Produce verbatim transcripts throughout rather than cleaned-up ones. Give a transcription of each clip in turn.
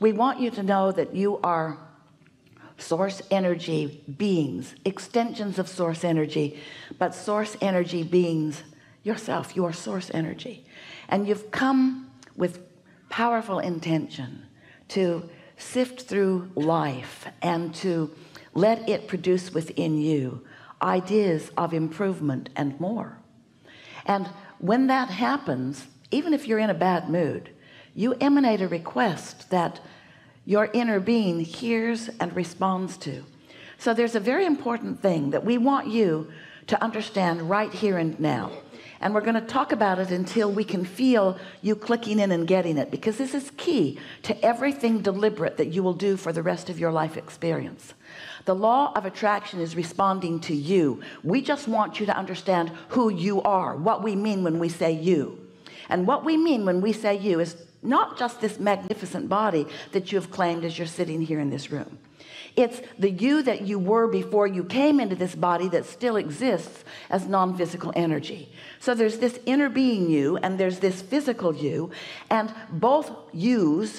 We want you to know that you are source energy beings, extensions of source energy, but source energy beings yourself. You are source energy, and you've come with powerful intention to sift through life and to let it produce within you ideas of improvement and more. And when that happens, even if you're in a bad mood, you emanate a request that your inner being hears and responds to. So there's a very important thing that we want you to understand right here and now, and we're going to talk about it until we can feel you clicking in and getting it, because this is key to everything deliberate that you will do for the rest of your life experience. The law of attraction is responding to you. We just want you to understand who you are, what we mean when we say you. And what we mean when we say you is not just this magnificent body that you have claimed as you're sitting here in this room. It's the you that you were before you came into this body that still exists as non-physical energy. So there's this inner being you, and there's this physical you, and both yous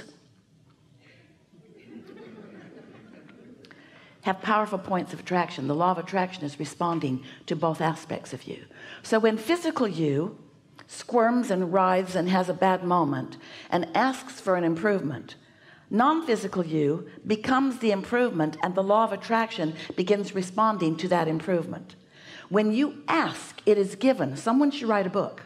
have powerful points of attraction. The law of attraction is responding to both aspects of you. So when physical you squirms and writhes and has a bad moment and asks for an improvement, non-physical you becomes the improvement, and the law of attraction begins responding to that improvement. When you ask, it is given. Someone should write a book.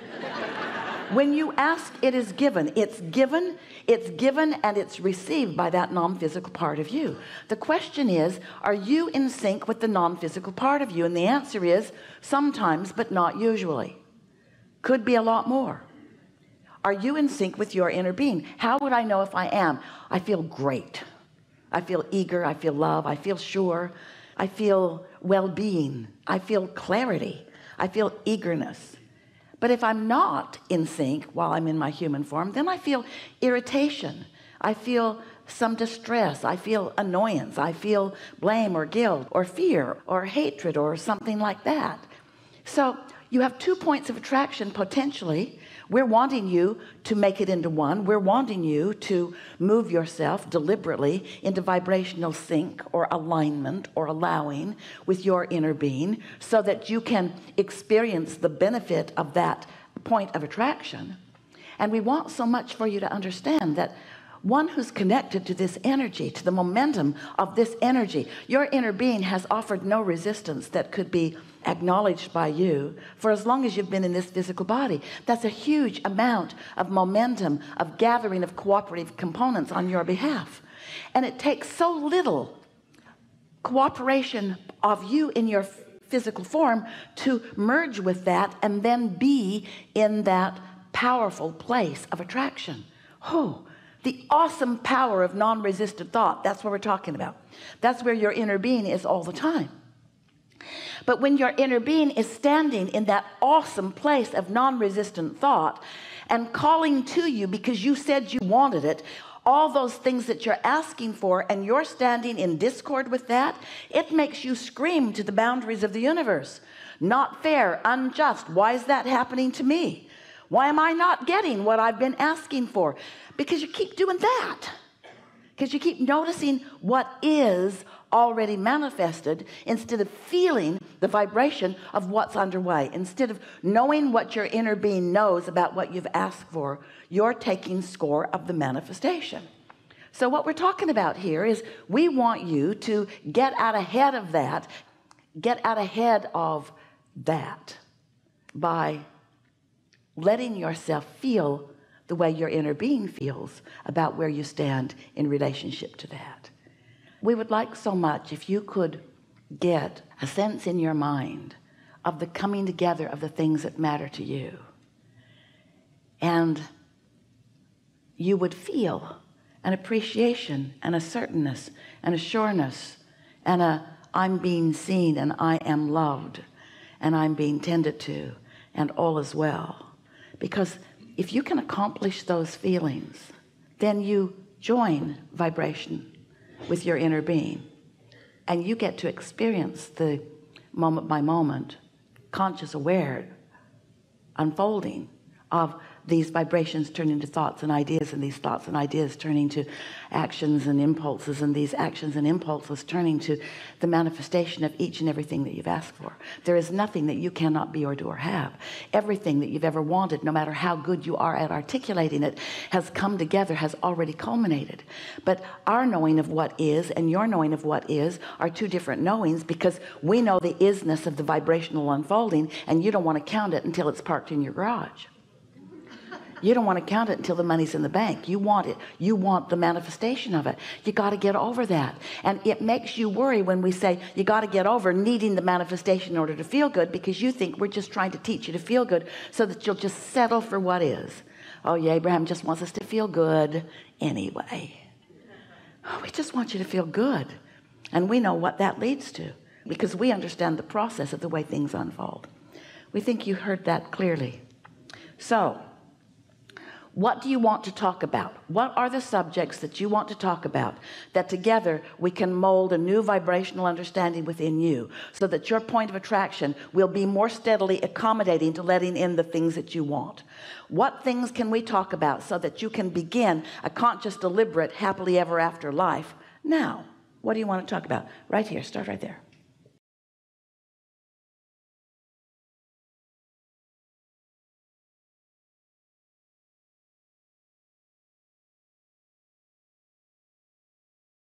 When you ask, it is given. It's given, it's given, and it's received by that non-physical part of you. The question is, are you in sync with the non-physical part of you? And the answer is sometimes, but not usually. Could be a lot more. Are you in sync with your inner being? How would I know if I am? I feel great. I feel eager. I feel love. I feel sure. I feel well-being. I feel clarity. I feel eagerness. But if I'm not in sync while I'm in my human form, then I feel irritation. I feel some distress. I feel annoyance. I feel blame or guilt or fear or hatred or something like that. So you have two points of attraction potentially. We're wanting you to make it into one. We're wanting you to move yourself deliberately into vibrational sync or alignment or allowing with your inner being so that you can experience the benefit of that point of attraction. And we want so much for you to understand that one who's connected to this energy, to the momentum of this energy, your inner being has offered no resistance that could be acknowledged by you for as long as you've been in this physical body. That's a huge amount of momentum, of gathering of cooperative components on your behalf. And it takes so little cooperation of you in your physical form to merge with that and then be in that powerful place of attraction. Oh, the awesome power of non-resistant thought. That's what we're talking about. That's where your inner being is all the time. But when your inner being is standing in that awesome place of non-resistant thought and calling to you because you said you wanted it, all those things that you're asking for, and you're standing in discord with that, it makes you scream to the boundaries of the universe. Not fair, unjust. Why is that happening to me? Why am I not getting what I've been asking for? Because you keep doing that. Because you keep noticing what is already manifested instead of feeling the vibration of what's underway. Instead of knowing what your inner being knows about what you've asked for, you're taking score of the manifestation. So what we're talking about here is we want you to get out ahead of that, get out ahead of that by letting yourself feel the way your inner being feels about where you stand in relationship to that. We would like so much if you could get a sense in your mind of the coming together of the things that matter to you. And you would feel an appreciation and a certainness and a sureness and a I'm being seen and I am loved and I'm being tended to and all is well. Because if you can accomplish those feelings, then you join vibration with your inner being, and you get to experience the moment by moment, conscious aware unfolding of these vibrations turn into thoughts and ideas, and these thoughts and ideas turning to actions and impulses, and these actions and impulses turning to the manifestation of each and everything that you've asked for. There is nothing that you cannot be or do or have. Everything that you've ever wanted, no matter how good you are at articulating it, has come together, has already culminated. But our knowing of what is and your knowing of what is are two different knowings, because we know the isness of the vibrational unfolding, and you don't want to count it until it's parked in your garage. You don't want to count it until the money's in the bank. You want it. You want the manifestation of it. You got to get over that. And it makes you worry when we say you got to get over needing the manifestation in order to feel good, because you think we're just trying to teach you to feel good so that you'll just settle for what is. Oh yeah, Abraham just wants us to feel good anyway. Oh, we just want you to feel good. And we know what that leads to, because we understand the process of the way things unfold. We think you heard that clearly. So what do you want to talk about? What are the subjects that you want to talk about, that together we can mold a new vibrational understanding within you, so that your point of attraction will be more steadily accommodating to letting in the things that you want? What things can we talk about so that you can begin a conscious, deliberate, happily ever after life now? What do you want to talk about? Right here. Start right there.